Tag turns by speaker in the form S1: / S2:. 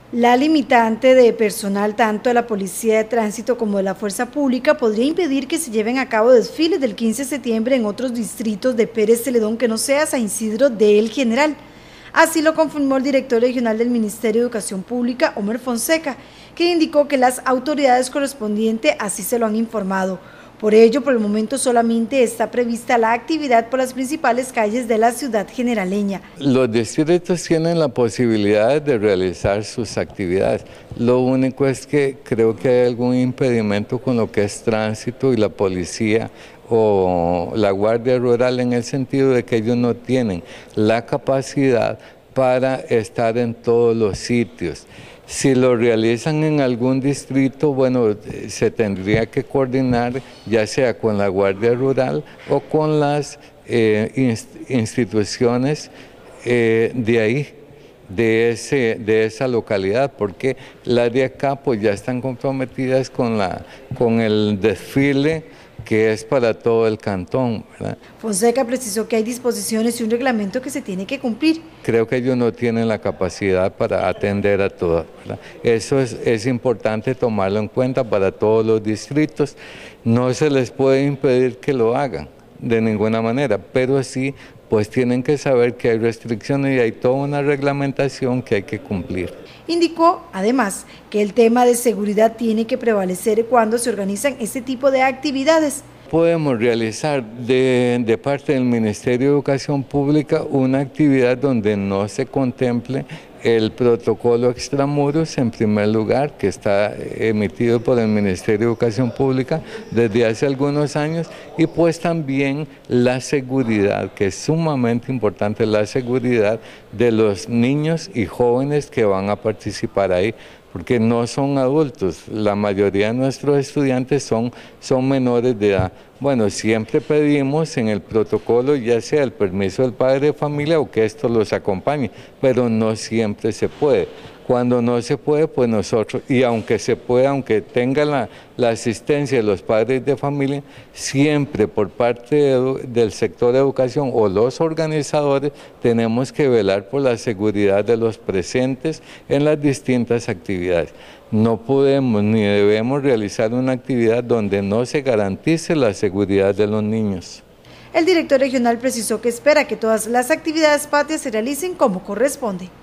S1: La limitante de personal tanto de la Policía de Tránsito como de la Fuerza Pública podría impedir que se lleven a cabo desfiles del 15 de septiembre en otros distritos de Pérez Celedón que no sea San Isidro de El General. Así lo confirmó el director regional del Ministerio de Educación Pública, Homer Fonseca, que indicó que las autoridades correspondientes así se lo han informado. Por ello, por el momento solamente está prevista la actividad por las principales calles de la ciudad generaleña.
S2: Los distritos tienen la posibilidad de realizar sus actividades. Lo único es que creo que hay algún impedimento con lo que es tránsito y la policía o la Guardia Rural, en el sentido de que ellos no tienen la capacidad para estar en todos los sitios. Si lo realizan en algún distrito, bueno, se tendría que coordinar ya sea con la Guardia Rural o con las instituciones de ahí, de esa localidad, porque las de acá pues ya están comprometidas con el desfile que es para todo el cantón, ¿verdad?
S1: Fonseca precisó que hay disposiciones y un reglamento que se tiene que cumplir.
S2: Creo que ellos no tienen la capacidad para atender a todas, ¿verdad? Eso es importante tomarlo en cuenta para todos los distritos. No se les puede impedir que lo hagan de ninguna manera, pero sí pues tienen que saber que hay restricciones y hay toda una reglamentación que hay que cumplir.
S1: Indicó, además, que el tema de seguridad tiene que prevalecer cuando se organizan este tipo de actividades.
S2: Podemos realizar de parte del Ministerio de Educación Pública una actividad donde no se contemple el protocolo extramuros, en primer lugar, que está emitido por el Ministerio de Educación Pública desde hace algunos años, y pues también la seguridad, que es sumamente importante, la seguridad de los niños y jóvenes que van a participar ahí, porque no son adultos, la mayoría de nuestros estudiantes son menores de edad. Bueno, siempre pedimos en el protocolo ya sea el permiso del padre de familia o que esto los acompañe, pero no siempre se puede. Cuando no se puede, pues nosotros, y aunque se pueda, aunque tenga la asistencia de los padres de familia, siempre por parte del sector de educación o los organizadores tenemos que velar por la seguridad de los presentes en las distintas actividades. No podemos ni debemos realizar una actividad donde no se garantice la seguridad de los niños.
S1: El director regional precisó que espera que todas las actividades patrias se realicen como corresponde.